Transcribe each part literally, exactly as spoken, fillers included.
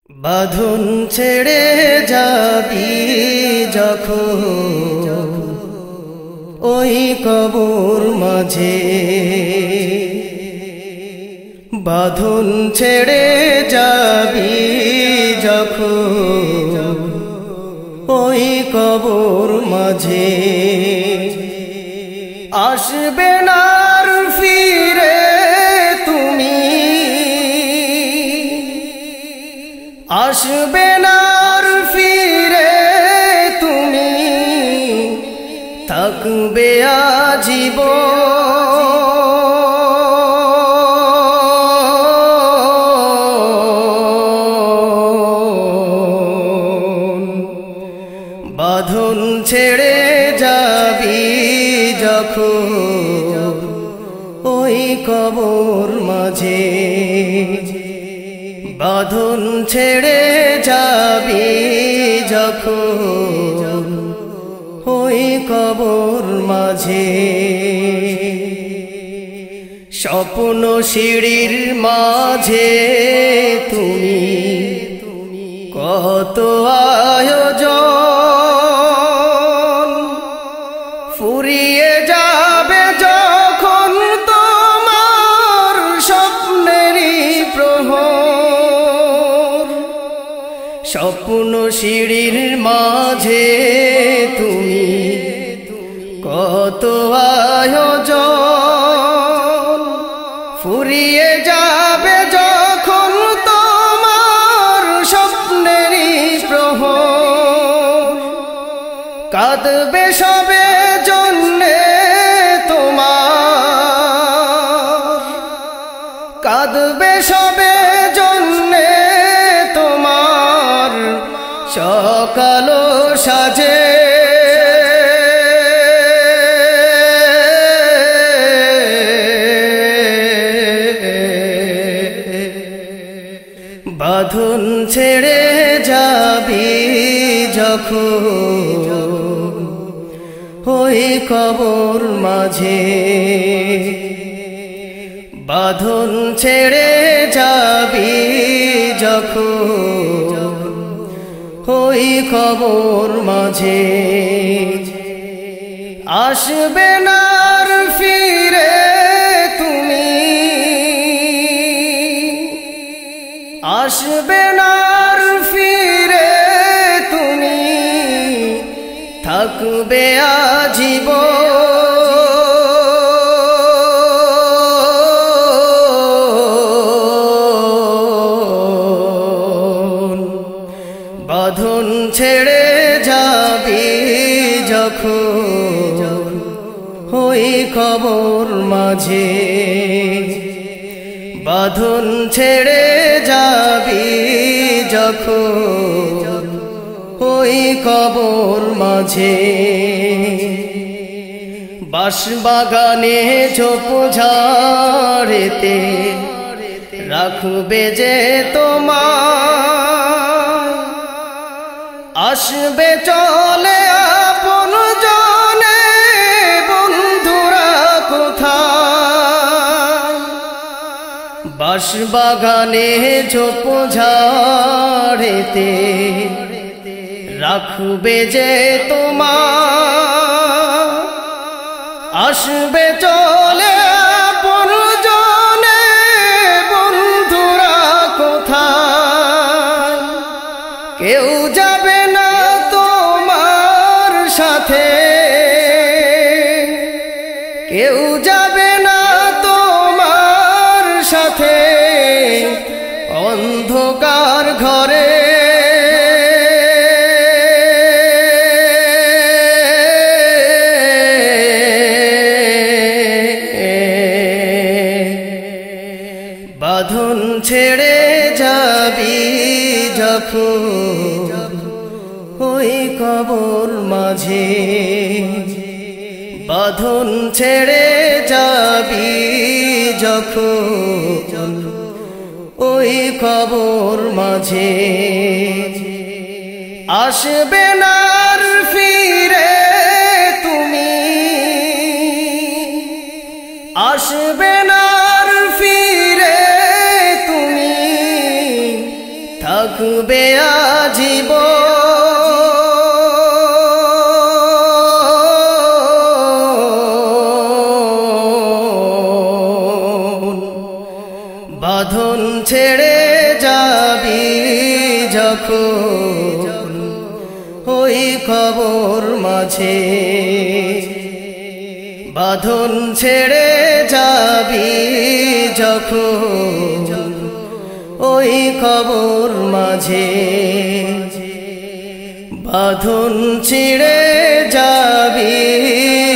বাঁধন ছেড়ে যাবি যখন ওই কবর মাঝে, বাঁধন ছেড়ে যাবি যখন ওই কবর মাঝে, আসবে না আর ফিরে তুমি, আসবে না আর ফিরে তুমি, থাকবে আজীবন। বাঁধন ছেড়ে যাবি যখন ওই কবর মাঝে, বাঁধন ছেড়ে যাবি যখন ওই কবর মাঝে, স্বপ্ন সিঁড়ির মাঝে তুমি কত আয়োজন, ফুরিয়ে যাবে যখন তোমার স্বপ্নেরই প্রহর, স্বপ্ন সিঁড়ির মাঝে তুমি কত আয়োজন, ফুরিয়ে যাবে যখন তোমার স্বপ্নেরই প্রহর, কাঁদবে সবে জন্যে তোমার, কাঁদবে সবে জন্যে তোমার সকাল সাজে, বাঁধন ছেড়ে যাবি যখন ওই কবর মাঝে, বাঁধন ছেড়ে যাবি যখন ওই কবর মাঝে, আসবে না আর ফিরে তুমি, আসবে না আর ফিরে তুমি, থাকবে আজীবন। বাঁধন ছেড়ে যাবি যখন ওই কবর মাঝে, বাঁধন ছেড়ে যাবি যখন ওই কবর মাঝে, বাঁশবাগানে ঝোপঝাড়েতে রাখবে যে তোমার, আসবে চলে আপন জনে বন্ধুরা কোথায়, বাঁশবাগানে ঝোপঝাড়েতে রাখবে যে তোমার, আসবে চলে আপন জনে বন্ধুরা কোথায়, কেউ যাবে না তোমার সাথে, কেউ যাবে না তোমার সাথে, অন্ধকার ঘরে বাঁধন ছেড়ে যাবি যখন ওই কবর মাঝে, বাঁধন ছেড়ে যাবি যখন ওই কবর মাঝে, আসবে না আর ফিরে তুমি, আসবে না আর ফিরে তুমি, থাকবে আজীবন বাঁধন ছেড়ে যাবি যখন ওই কবর মাঝে বাঁধন ছেড়ে যাবি যখন ওই কবর মাঝে বাঁধন ছিঁড়ে যাবি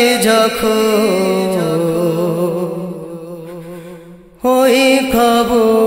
যখন ওই কবর